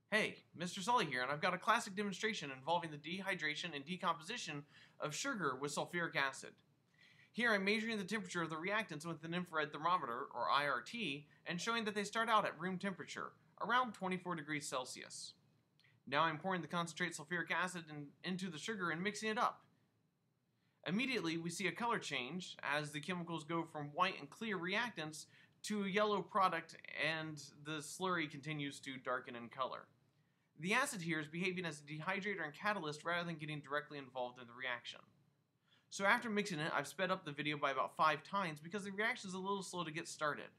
Hey, Mr. Sully here, and I've got a classic demonstration involving the dehydration and decomposition of sugar with sulfuric acid. Here I'm measuring the temperature of the reactants with an infrared thermometer, or IRT, and showing that they start out at room temperature, around 24 degrees Celsius. Now I'm pouring the concentrate sulfuric acid into the sugar and mixing it up. Immediately we see a color change as the chemicals go from white and clear reactants to a yellow product, and the slurry continues to darken in color. The acid here is behaving as a dehydrator and catalyst rather than getting directly involved in the reaction. So after mixing it, I've sped up the video by about 5 times because the reaction is a little slow to get started.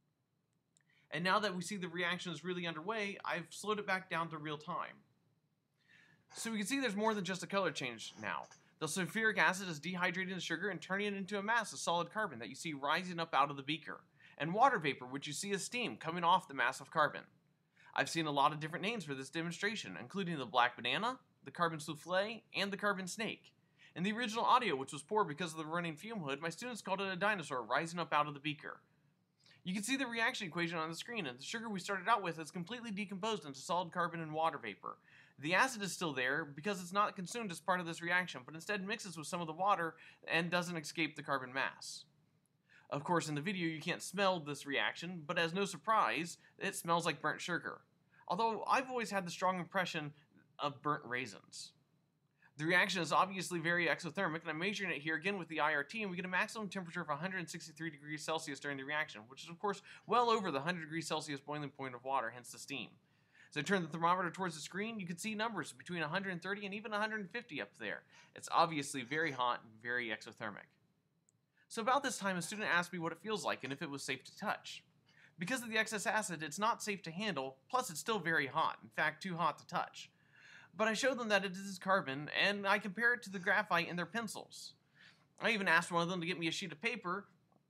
And now that we see the reaction is really underway, I've slowed it back down to real time. So we can see there's more than just a color change now. The sulfuric acid is dehydrating the sugar and turning it into a mass of solid carbon that you see rising up out of the beaker, and water vapor, which you see as steam coming off the mass of carbon. I've seen a lot of different names for this demonstration, including the black banana, the carbon souffle, and the carbon snake. In the original audio, which was poor because of the running fume hood, my students called it a dinosaur rising up out of the beaker. You can see the reaction equation on the screen, and the sugar we started out with is completely decomposed into solid carbon and water vapor. The acid is still there because it's not consumed as part of this reaction, but instead mixes with some of the water and doesn't escape the carbon mass. Of course, in the video you can't smell this reaction, but as no surprise, it smells like burnt sugar. Although I've always had the strong impression of burnt raisins. The reaction is obviously very exothermic, and I'm measuring it here again with the IRT, and we get a maximum temperature of 163 degrees Celsius during the reaction, which is of course well over the 100 degrees Celsius boiling point of water, hence the steam. As I turn the thermometer towards the screen, you can see numbers between 130 and even 150 up there. It's obviously very hot and very exothermic. So about this time, a student asked me what it feels like and if it was safe to touch. Because of the excess acid, it's not safe to handle, plus it's still very hot, in fact too hot to touch. But I showed them that it is carbon, and I compare it to the graphite in their pencils. I even asked one of them to get me a sheet of paper,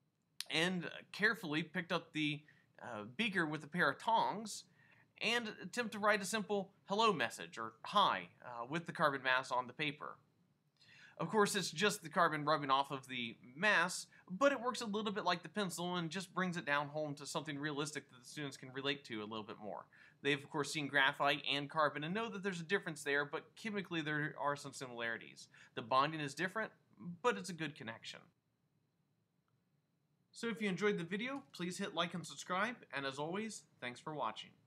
and carefully picked up the beaker with a pair of tongs, and attempt to write a simple hello message, or hi, with the carbon mass on the paper. Of course, it's just the carbon rubbing off of the mass, but it works a little bit like the pencil and just brings it down home to something realistic that the students can relate to a little bit more. They've, of course, seen graphite and carbon and know that there's a difference there, but chemically there are some similarities. The bonding is different, but it's a good connection. So if you enjoyed the video, please hit like and subscribe, and as always, thanks for watching.